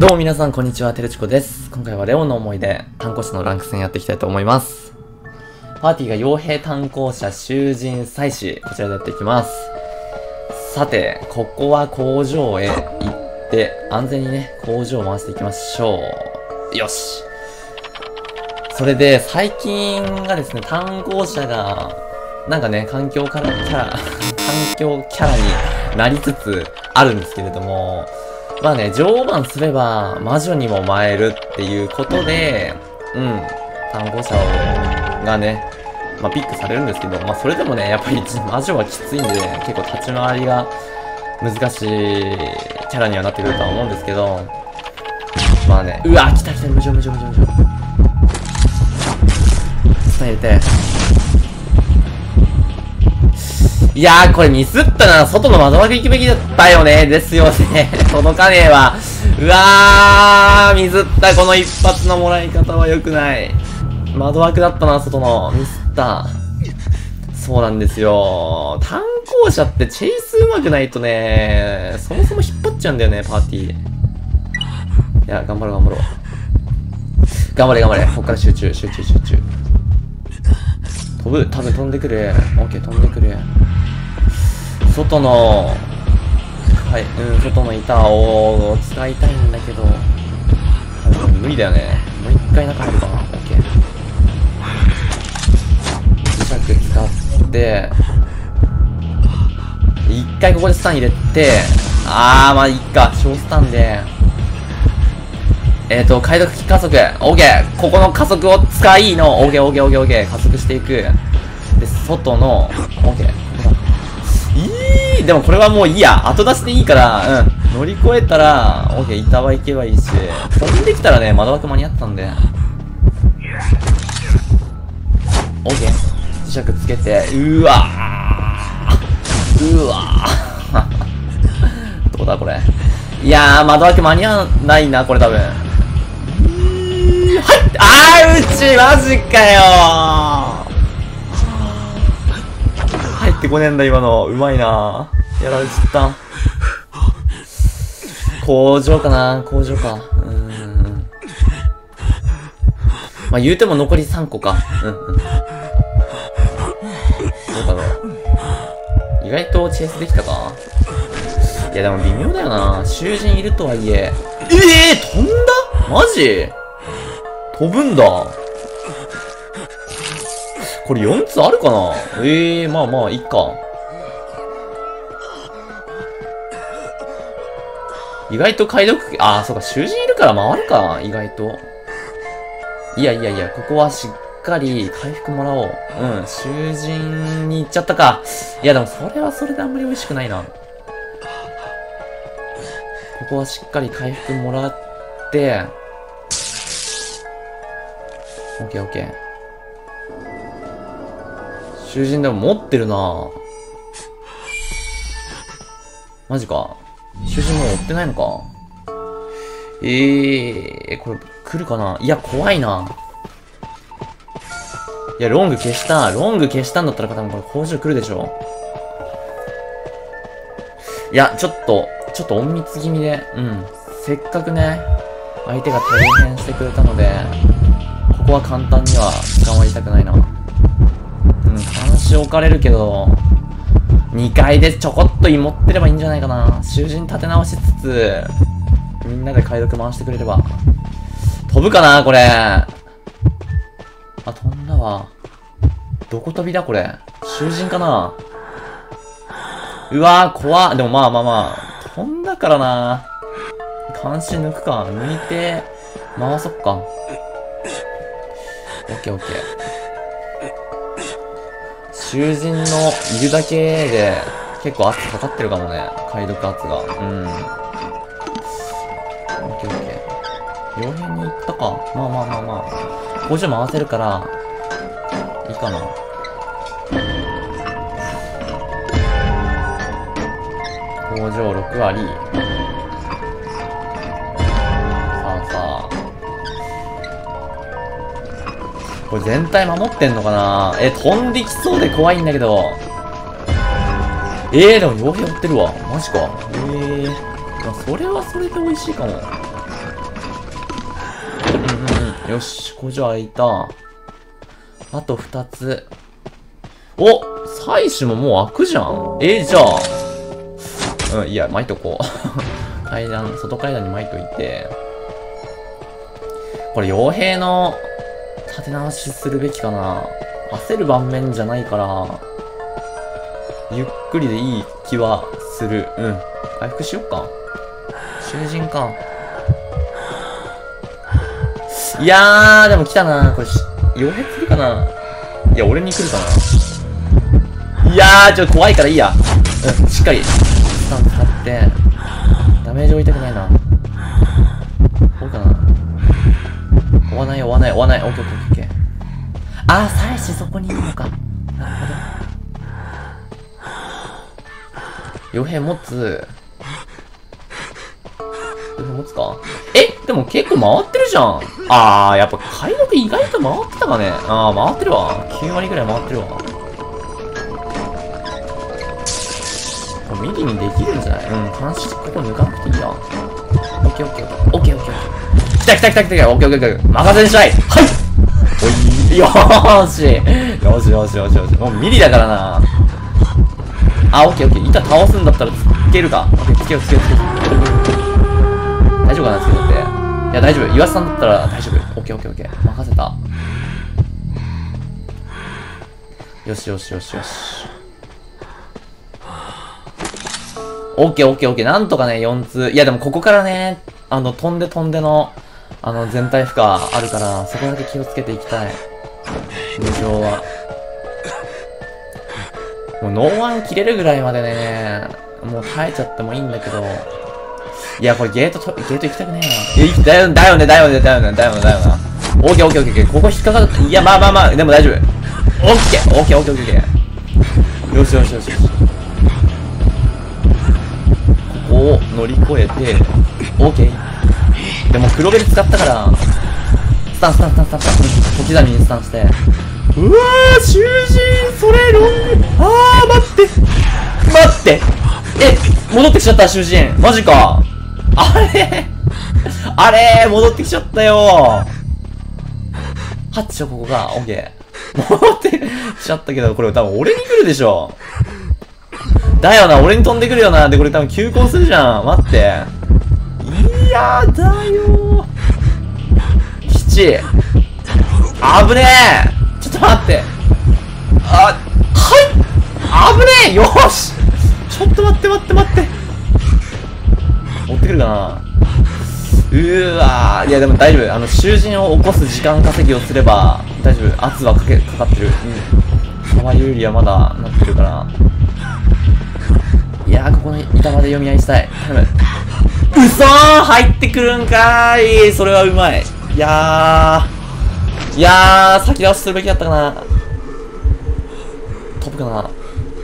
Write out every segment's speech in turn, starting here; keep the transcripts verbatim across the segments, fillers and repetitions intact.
どうも皆さんこんにちは、てるちこです。今回はレオンの思い出、炭鉱者のランク戦やっていきたいと思います。パーティーが傭兵炭鉱者囚人祭司、こちらでやっていきます。さて、ここは工場へ行って、安全にね、工場を回していきましょう。よし。それで、最近がですね、炭鉱者が、なんかね、環境からキャラ、環境キャラになりつつあるんですけれども、まあね、常磐すれば魔女にも舞えるっていうことで、うん、炭鉱者を、がね、まあピックされるんですけど、まあそれでもね、やっぱり魔女はきついんで、結構立ち回りが難しいキャラにはなってくるとは思うんですけど、まあね、うわ、来た来た、無情無情無情無情。スタン入れて。いやー、これミスったな。外の窓枠行くべきだったよね。ですよね。届かねえわ。うわー、ミスった。この一発のもらい方は良くない。窓枠だったな、外の。ミスった。そうなんですよ。炭鉱者ってチェイス上手くないとね、そもそも引っ張っちゃうんだよね、パーティー。いや、頑張ろう頑張ろう。頑張れ頑張れ。こっから集中、集中、集中。飛ぶ。多分飛んでくる。オッケー、飛んでくる。外の、はい、うん、外の板を使いたいんだけど、無理だよね。もう一回中入るかな。オッケー。磁石使って、一回ここでスタン入れて、あー、まあいいか。小スタンで、えーと、解読加速。オッケー。ここの加速を使いの、オッケーオッケーオッケーオッケー。加速していく。で、外の、オッケー。いい、でもこれはもういいや。後出しでいいから、うん。乗り越えたら、オッケー、板は行けばいいし、飛んできたらね、窓枠間に合ったんで。オッケー。磁石つけて、うわー。うわー。どうだこれ。いやー、窓枠間に合わないな、これ多分。はい、あー、うち、マジかよー。入ってこねえんだ今の。うまいな。やられちった。工場かな、工場か。うーん。まあ言うても残りさんこか。うんうん。どうだろう。意外とチェイスできたか。いやでも微妙だよな。囚人いるとはいえ。ええー、飛んだ？マジ？飛ぶんだ。これよんつあるかな。ええー、まあまあ、いっか。意外と解読、ああ、そうか、囚人いるから回るか、意外と。いやいやいや、ここはしっかり回復もらおう。うん、囚人に行っちゃったか。いやでもそれはそれであんまり美味しくないな。ここはしっかり回復もらって、オッケーオッケー。囚人でも持ってるな。マジか。囚人もう追ってないのか。ええー、これ来るかな。いや、怖いな。いや、ロング消した。ロング消したんだったら多分これ工場来るでしょ。いや、ちょっと、ちょっと隠密気味で、うん。せっかくね、相手が大変してくれたので、ここは簡単には捕まりたくないな。うん、監視置かれるけど、にかいでちょこっと芋ってればいいんじゃないかな。囚人立て直しつつ、みんなで解読回してくれれば。飛ぶかなこれ。あ、飛んだわ。どこ飛びだこれ。囚人かな。うわー、怖っ。でもまあまあまあ、飛んだからな。監視抜くか。抜いて、回そっか。オッケーオッケー。囚人のいるだけで結構圧かかってるかもね。解読圧が。うん。オッケーオッケー。両辺に行ったか。まあまあまあまあ。工場回せるから、いいかな。工場ろく割。さあさあ。これ全体守ってんのかな。え、飛んできそうで怖いんだけど。えー、でも傭兵追ってるわ。マジか。えー。それはそれで美味しいかも。 よし、工場開いた。あと二つ。お採取ももう開くじゃん。えー、じゃあ。うん、いや、巻いとこう。階段、外階段に巻いといて。これ、傭兵の立て直しするべきかな。焦る盤面じゃないから、ゆっくりでいい気はする。うん。回復しよっか。囚人か。いやー、でも来たな。これ、傭兵来るかな。いや、俺に来るかな。いやー、ちょっと怖いからいいや。うん、しっかり、スタン使って、ダメージ置いたくないな。こうかな。追わない、追わない、追わない。オッケーオッケーオッケー。あー、妻子そこにいるのか。なるほど。傭兵持つ。傭兵持つか。え、でも結構回ってるじゃん。あー、やっぱ解読意外と回ってたかね。あー、回ってるわ。きゅう割ぐらい回ってるわ。これミリにできるんじゃない？うん、監視ここ抜かなくていいや。オッケーオッケーオッケーオッケーオッケー。来た来た来た来た。オッケーオッケーオッケー。任せにしない。はい。おい、よーし。よしよしよしよし。もうミリだからな。あ、オッケーオッケー。板倒すんだったらつけるか。オッケー、つけようつけようつけよう。大丈夫かな、つけとって。いや、大丈夫。岩瀬さんだったら大丈夫。オッケーオッケーオッケー。任せた。よしよしよしよし。オッケーオッケーオッケー。なんとかね、よん通。いや、でもここからね、あの、飛んで飛んでの、あの、全体負荷あるから、そこだけ気をつけていきたい。無情は。もうノーワン切れるぐらいまでね、もう耐えちゃってもいいんだけど。いや、これゲートと、ゲート行きたくねえな。いや、だよ、だよね、だよね、だよね、だよね、だよな。オッケーオッケーオッケー。ここ引っかかる。いや、まあまあまあ、でも大丈夫。オッケーオッケーオッケーオッケー。よしよしよしよし。ここを乗り越えて、オッケー。でも黒ベル使ったから、スタンスタンスタンスタンスタン。小刻みにスタンして。うわー、囚人、それロング。あー、待って。待って。え、戻ってきちゃった、囚人。マジか。あれあれー、戻ってきちゃったよー。はっちょ、ここが、オッケー。戻ってきちゃったけど、これ多分俺に来るでしょ。だよな、俺に飛んでくるよな。で、これ多分急行するじゃん。待って。いやだよー。基地。あぶねえ。ちょっと待って。あ、はい。危ねえ。よーし。ちょっと待って待って待って。持ってくるかな。うーわー。いやでも大丈夫。あの、囚人を起こす時間稼ぎをすれば、大丈夫。圧はかけ、かかってる。うん。沢有利はまだなってるから。いやー、ここの板まで読み合いしたい。頼む。うそー、入ってくるんかーい。それはうまい。いやー。いやー、先倒しするべきだったかな。飛ぶかな。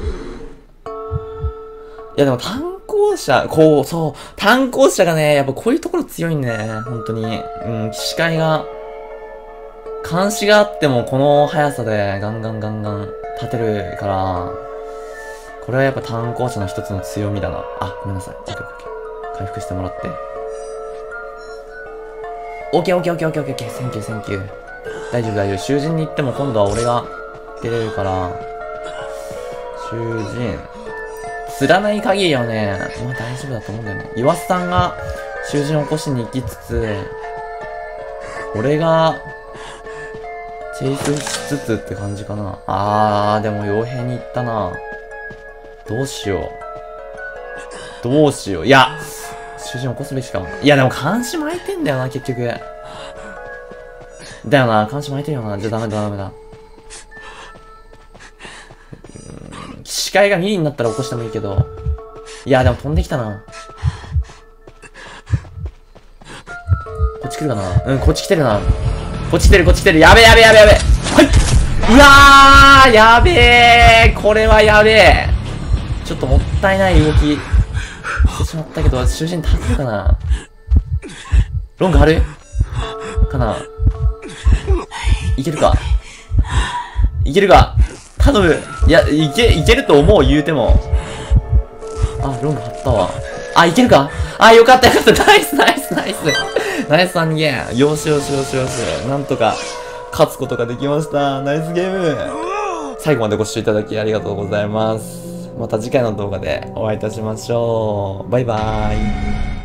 いやでも単行者、こう、そう、単行者がね、やっぱこういうところ強いんだよね。本当に。うん、視界が、監視があってもこの速さでガンガンガンガン立てるから、これはやっぱ単行者の一つの強みだな。あ、ごめんなさい。オッケーオッケー。回復してもらって。オッケーオッケーオッケーオッケーオッケー。センキューセンキュー。大丈夫大丈夫。囚人に行っても今度は俺が出れるから。囚人。釣らない限りはね、まあ大丈夫だと思うんだよね。岩瀬さんが囚人を起こしに行きつつ、俺がチェイスしつつって感じかな。あー、でも傭兵に行ったな。どうしよう。どうしよう。いや、囚人起こすべきかも。いや、でも監視巻いてんだよな、結局。だよな、監視巻いてるよな。じゃあダメだ、ダメだ。視界がミリになったら起こしてもいいけど。いや、でも飛んできたな。こっち来るかな。うん、こっち来てるな。こっち来てる、こっち来てる。やべえ、やべえ、やべえ、やべえ。はい。うわー、やべえ。これはやべえ。ちょっともったいない動きしてしまったけど、囚人立てるかな。ロングあるかな。いけるか。いけるか。頼む。いや、いけ、いけると思う、言うても。あ、ロング張ったわ。あ、いけるか。あ、よかったよかった。ナイスナイスナイス。 ナイスさんゲーム。よしよしよしよし。なんとか勝つことができました。ナイスゲーム。最後までご視聴いただきありがとうございます。また次回の動画でお会いいたしましょう。バイバーイ。